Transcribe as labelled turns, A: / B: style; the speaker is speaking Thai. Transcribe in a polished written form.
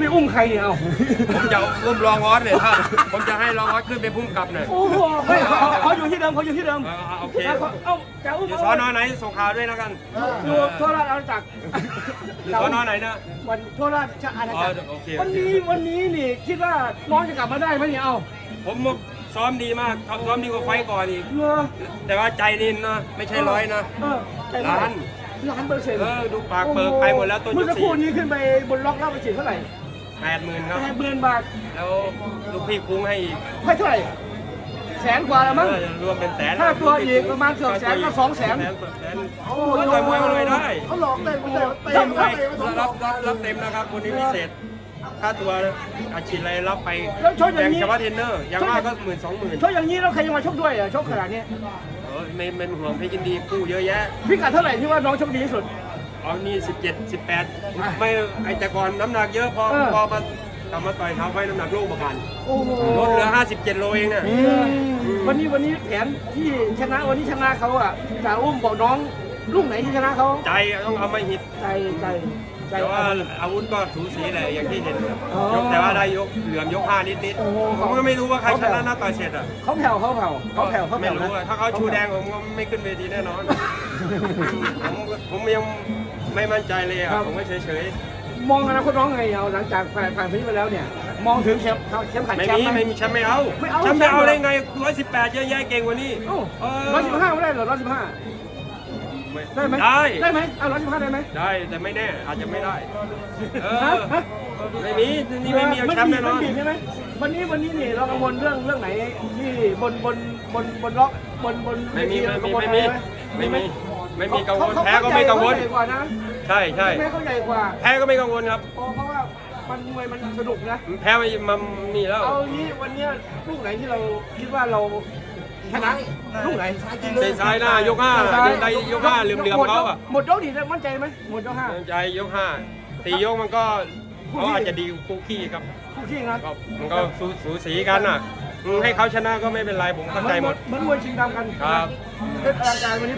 A: อุ้มใครเนี่ยเอา
B: ผมจะอุ้มรองออสเลยถ้าผมจะให้รองออสขึ้นเป็นผู้กำกับหน่อย
A: โอ้โหเขาอยู่ที่เดิมเขาอยู่ที่เดิม
B: โอเค
A: เอาจะอุ้ม
B: อยู่สน.ไหนส่งข่าวด้วยแล้วกัน
A: อยู่ทั่วราชอาณาจักร
B: อยู่สน.ไหนนะ
A: วันทั่วราชอาณาจักรวันนี้นี่คิดว่าน้องจะกลับมาได้ไหมเนี่ยเอา
B: ผมซ้อมดีมากซ้อมดีกว่าไฟก่อนอีกแต่ว่าใจนินนะไม่ใช่ร้อยนะ
A: 1,000,000%
B: ดูปากเปิดไปหมดแล้วต้นยุค4
A: เมื่อสักครู่นี้ขึ้นไปบนล็อกแล้วไปฉีดเท่าไหร่
B: 80,000 ครับ
A: 80,000 บาท
B: แล้วลูกพี่คุ้งให้อีก
A: ให้เท่าไหร่100,000 กว่าแล้วมั้ง
B: รวมเป็นแสน
A: ค่าตัวอีกประมาณเกือบ100,000ก็200,000
B: โอ้ยต่อยมวยมาเลยได้
A: เขาหลอกเต็ม
B: รับเต็มนะครับคนนี้พิเศษค่าตัวอาชีพอะไรรับไป
A: แบ่ง
B: เฉพาะเทรนเนอร์อย่างมากก็10,000-20,000
A: ชกอย่างนี้แล้วใครจะมาชกด้วยชกขนาดนี้
B: ไม่เป็นห่วงเพชรยินดีคู่เยอะแยะ
A: พิกัดเท่าไหร่ที่ว่าน้องชกดีที่สุด
B: นี่17-18ไม่แต่ก่อนน้ำหนักเยอะพอมากลับมาต่อยเท้าไฟน้ำหนักโลกประกันลดเหลือ57 โลเองเนี่ย
A: วันนี้แผนที่ชนะวันนี้ชนะเขาอ่ะจ่าอุ้มบอกน้องลูกไหนที่ชนะเขา
B: ใจต้องเอามาหิตแต่ว่าอาวุธก็สูสีแหละอย่างที่เห็นแต่ว่าได้ยกเหลื่อมยก5นิดผมก็ไม่รู้ว่าใครชนะหน้าต่อยเสร็จอ่ะ
A: เขาแผ่ว
B: ไม่รู้ถ้าเขาชูแดงผมก็ไม่ขึ้นเวทีแน่นอนผมยังไม่มั่นใจเลยอ่ะผมก็เฉย
A: มองอนาคตน้องไงเอาหลังจากผ่านไปนี้ไปแล้วเนี่ยมองถึงแชมป์ขัดแชมป์
B: ไม่มีแชมป์ไม่เอาแชมป์ไม่เอาได้ไง118เยอะแยะเก่งกว่านี้
A: 115ไม่ได้เหรอ115ได้ไหมเอา115ได้ไหม
B: ได้แต่ไม่แน่อาจจะไม่ได้ไม่มีนี่ไม่มีแชมป์แน่นอน
A: ใช่ไหมวันนี้นี่เรากังวลเรื่องไหนที่บนล็อกบน
B: ไม่มีกังวลแพ้ก็ไม่กังวลใช่
A: แพ้เขาใหญ่กว่า
B: แพ้ก็ไม่กังวลครับ
A: เพราะว่ามันมวยมันสนุกนะ
B: แพ้มันมีแล้ว
A: เอางี้วันนี้ลูกไหนที่เราคิดว่าเราชนะลูกไหน
B: ซ้ายหน้ายก5ได้ยก5เหลื่อมเขาอ่ะ
A: หมดยกดีมั่นใจไหมหมดยก5
B: มั่นใจยก5 4 ยกมันก็เขาอาจจะดีคู่ขี้ครับ
A: คู่ขี้นะ
B: มันก็สูสีกันอ่ะให้เขาชนะก็ไม่เป็นไรผมเข้าใจหมด
A: เหมือนมวยชิงดำกัน
B: ครับ
A: อาจารย์วันนี้